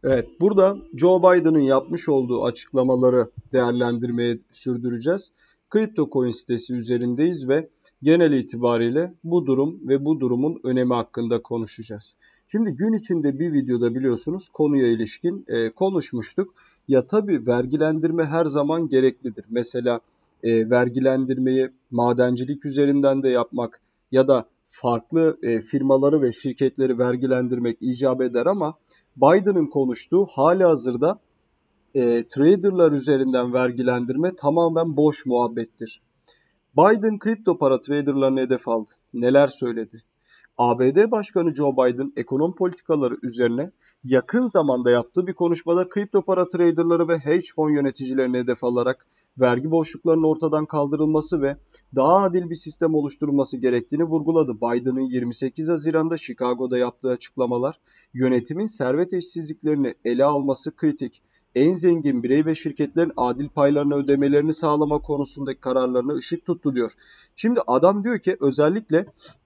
Evet, burada Joe Biden'ın yapmış olduğu açıklamaları değerlendirmeye sürdüreceğiz. CryptoCoin sitesi üzerindeyiz ve genel itibariyle bu durum ve bu durumun önemi hakkında konuşacağız. Şimdi gün içinde bir videoda biliyorsunuz konuya ilişkin konuşmuştuk. Ya tabii vergilendirme her zaman gereklidir. Mesela vergilendirmeyi madencilik üzerinden de yapmak ya da farklı firmaları ve şirketleri vergilendirmek icap eder ama Biden'ın konuştuğu halihazırda traderlar üzerinden vergilendirme tamamen boş muhabbettir. Biden kripto para traderlarını hedef aldı. Neler söyledi? ABD Başkanı Joe Biden ekonomi politikaları üzerine yakın zamanda yaptığı bir konuşmada kripto para traderları ve hedge fon yöneticilerini hedef alarak vergi boşluklarının ortadan kaldırılması ve daha adil bir sistem oluşturulması gerektiğini vurguladı. Biden'ın 28 Haziran'da Chicago'da yaptığı açıklamalar yönetimin servet eşitsizliklerini ele alması kritik, en zengin birey ve şirketlerin adil paylarını ödemelerini sağlama konusundaki kararlarına ışık tuttu diyor. Şimdi adam diyor ki özellikle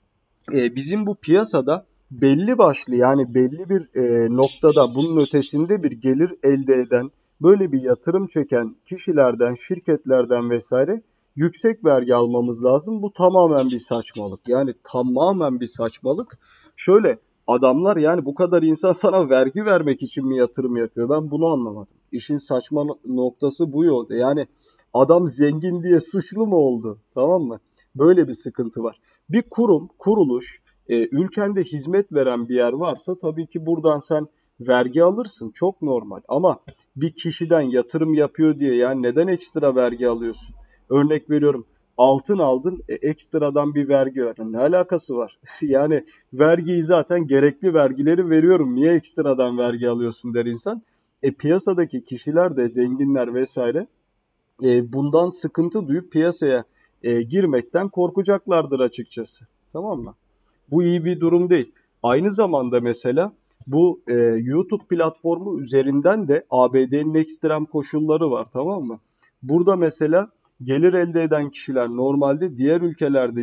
bizim bu piyasada belli başlı yani belli bir noktada bunun ötesinde bir gelir elde eden, böyle bir yatırım çeken kişilerden, şirketlerden vesaire yüksek vergi almamız lazım. Bu tamamen bir saçmalık. Yani tamamen bir saçmalık. Şöyle adamlar yani bu kadar insan sana vergi vermek için mi yatırım yapıyor? Ben bunu anlamadım. İşin saçma noktası bu yolda. Yani adam zengin diye suçlu mu oldu? Tamam mı? Böyle bir sıkıntı var. Bir kurum, kuruluş, ülkende hizmet veren bir yer varsa tabii ki buradan sen vergi alırsın. Çok normal. Ama bir kişiden yatırım yapıyor diye yani neden ekstra vergi alıyorsun? Örnek veriyorum. Altın aldın, ekstradan bir vergi ver. Ne alakası var? Yani vergiyi zaten gerekli vergileri veriyorum. Niye ekstradan vergi alıyorsun der insan. Piyasadaki kişiler de zenginler vesaire bundan sıkıntı duyup piyasaya girmekten korkacaklardır açıkçası. Tamam mı? Bu iyi bir durum değil. Aynı zamanda mesela bu YouTube platformu üzerinden de ABD'nin ekstrem koşulları var, tamam mı? Burada mesela gelir elde eden kişiler normalde diğer ülkelerde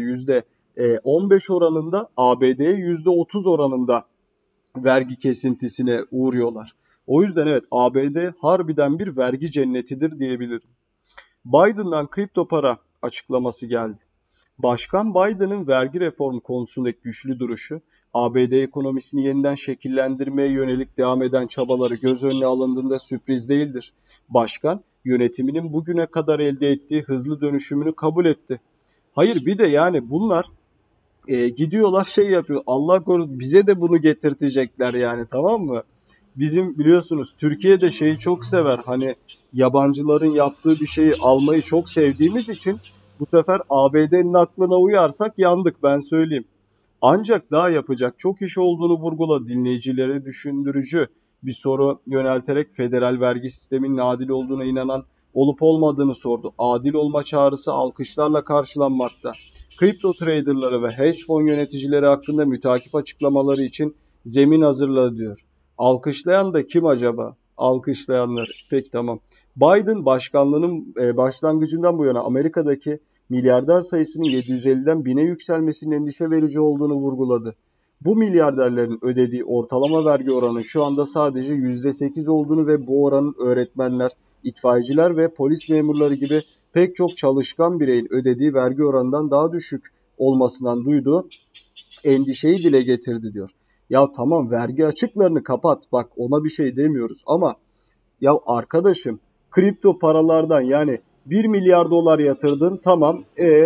%15 oranında, ABD'ye %30 oranında vergi kesintisine uğruyorlar. O yüzden evet, ABD harbiden bir vergi cennetidir diyebilirim. Biden'dan kripto para açıklaması geldi. Başkan Biden'ın vergi reformu konusundaki güçlü duruşu, ABD ekonomisini yeniden şekillendirmeye yönelik devam eden çabaları göz önüne alındığında sürpriz değildir. Başkan, yönetiminin bugüne kadar elde ettiği hızlı dönüşümünü kabul etti. Hayır, bir de yani bunlar gidiyorlar şey yapıyor. Allah korusun bize de bunu getirtecekler yani, tamam mı? Bizim biliyorsunuz Türkiye'de şeyi çok sever. Hani yabancıların yaptığı bir şeyi almayı çok sevdiğimiz için bu sefer ABD'nin aklına uyarsak yandık, ben söyleyeyim. Ancak daha yapacak çok iş olduğunu vurgula, dinleyicilere düşündürücü bir soru yönelterek federal vergi sisteminin adil olduğuna inanan olup olmadığını sordu. Adil olma çağrısı alkışlarla karşılanmakta. Kripto traderları ve hedge fon yöneticileri hakkında mütakip açıklamaları için zemin hazırladı diyor. Alkışlayan da kim acaba? Alkışlayanlar. Peki, tamam. Biden başkanlığının başlangıcından bu yana Amerika'daki milyarder sayısının 750'den 1000'e yükselmesinin endişe verici olduğunu vurguladı. Bu milyarderlerin ödediği ortalama vergi oranı şu anda sadece %8 olduğunu ve bu oranın öğretmenler, itfaiyeciler ve polis memurları gibi pek çok çalışkan bireyin ödediği vergi oranından daha düşük olmasından duyduğu endişeyi dile getirdi diyor. Ya tamam, vergi açıklarını kapat, bak ona bir şey demiyoruz ama ya arkadaşım, kripto paralardan yani 1 milyar dolar yatırdın, tamam,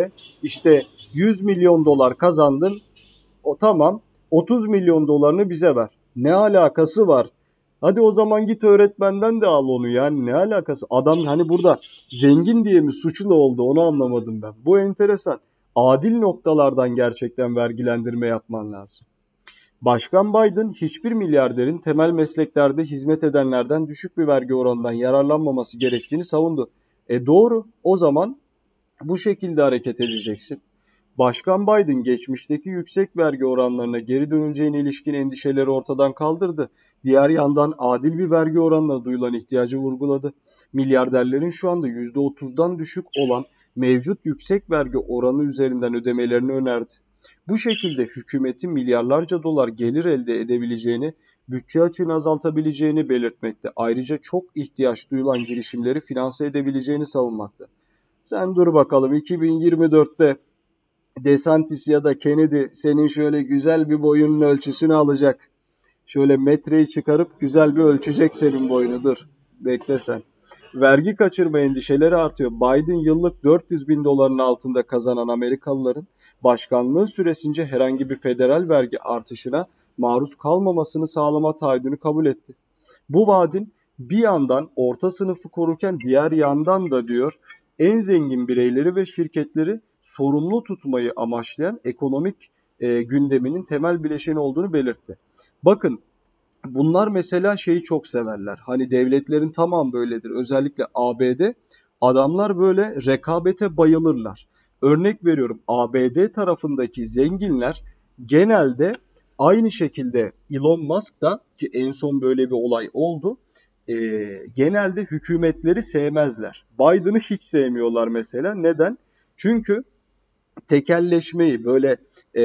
işte 100 milyon dolar kazandın, o tamam, 30 milyon dolarını bize ver. Ne alakası var? Hadi o zaman git öğretmenden de al onu, yani ne alakası? Adam hani burada zengin diye mi suçlu oldu, onu anlamadım ben. Bu enteresan. Adil noktalardan gerçekten vergilendirme yapman lazım. Başkan Biden hiçbir milyarderin temel mesleklerde hizmet edenlerden düşük bir vergi oranından yararlanmaması gerektiğini savundu. Doğru. O zaman bu şekilde hareket edeceksin. Başkan Biden geçmişteki yüksek vergi oranlarına geri dönüleceğine ilişkin endişeleri ortadan kaldırdı. Diğer yandan adil bir vergi oranına duyulan ihtiyacı vurguladı. Milyarderlerin şu anda %30'dan düşük olan mevcut yüksek vergi oranı üzerinden ödemelerini önerdi. Bu şekilde hükümetin milyarlarca dolar gelir elde edebileceğini, bütçe açığını azaltabileceğini belirtmekte. Ayrıca çok ihtiyaç duyulan girişimleri finanse edebileceğini savunmakta. Sen dur bakalım 2024'te DeSantis ya da Kennedy senin şöyle güzel bir boyunun ölçüsünü alacak. Şöyle metreyi çıkarıp güzel bir ölçecek senin boyunu, dur. Bekle sen. Vergi kaçırma endişeleri artıyor. Biden yıllık 400 bin doların altında kazanan Amerikalıların başkanlığı süresince herhangi bir federal vergi artışına maruz kalmamasını sağlama taahhüdünü kabul etti. Bu vaadin bir yandan orta sınıfı korurken diğer yandan da diyor en zengin bireyleri ve şirketleri sorumlu tutmayı amaçlayan ekonomik gündeminin temel bileşeni olduğunu belirtti. Bakın, bunlar mesela şeyi çok severler. Hani devletlerin tamamı böyledir. Özellikle ABD adamlar böyle rekabete bayılırlar. Örnek veriyorum, ABD tarafındaki zenginler genelde aynı şekilde Elon Musk da, ki en son böyle bir olay oldu. Genelde hükümetleri sevmezler. Biden'ı hiç sevmiyorlar mesela. Neden? Çünkü tekelleşmeyi, böyle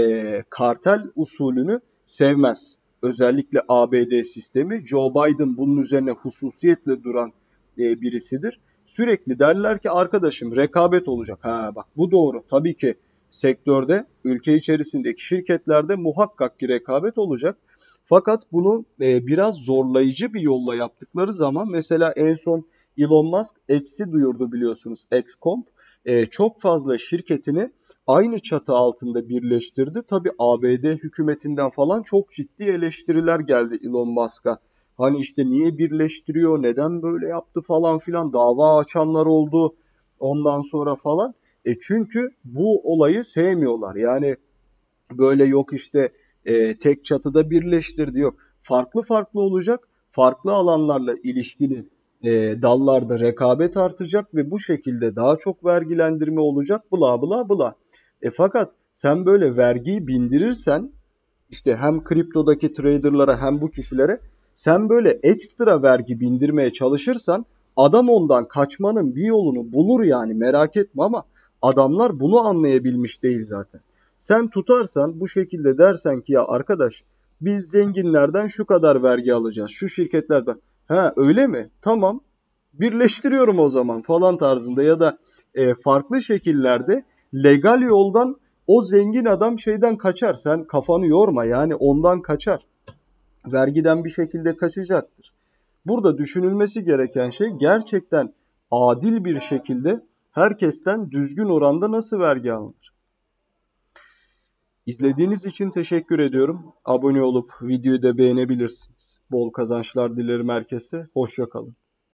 kartel usulünü sevmez. Özellikle ABD sistemi. Joe Biden bunun üzerine hususiyetle duran birisidir. Sürekli derler ki arkadaşım rekabet olacak. Ha bak, bu doğru. Tabii ki sektörde, ülke içerisindeki şirketlerde muhakkak ki rekabet olacak. Fakat bunu biraz zorlayıcı bir yolla yaptıkları zaman, mesela en son Elon Musk X'i duyurdu biliyorsunuz, X.com. Çok fazla şirketini aynı çatı altında birleştirdi. Tabii ABD hükümetinden falan çok ciddi eleştiriler geldi Elon Musk'a. Hani işte niye birleştiriyor, neden böyle yaptı falan filan, dava açanlar oldu ondan sonra falan. Çünkü bu olayı sevmiyorlar. Yani böyle yok işte tek çatıda birleştirdi, yok. Farklı farklı olacak, farklı alanlarla ilişkili dallarda rekabet artacak ve bu şekilde daha çok vergilendirme olacak, bla bla bla. Fakat sen böyle vergiyi bindirirsen, işte hem kriptodaki traderlara hem bu kişilere sen böyle ekstra vergi bindirmeye çalışırsan, adam ondan kaçmanın bir yolunu bulur yani, merak etme, ama adamlar bunu anlayabilmiş değil zaten. Sen tutarsan bu şekilde dersen ki ya arkadaş, biz zenginlerden şu kadar vergi alacağız, şu şirketlerden. Ha öyle mi? Tamam, birleştiriyorum o zaman falan tarzında, ya da farklı şekillerde legal yoldan o zengin adam şeyden kaçar. Sen kafanı yorma yani, ondan kaçar. Vergiden bir şekilde kaçacaktır. Burada düşünülmesi gereken şey, gerçekten adil bir şekilde herkesten düzgün oranda nasıl vergi alınır? İzlediğiniz için teşekkür ediyorum. Abone olup videoyu da beğenebilirsiniz. Bol kazançlar dilerim herkese. Hoşça kalın.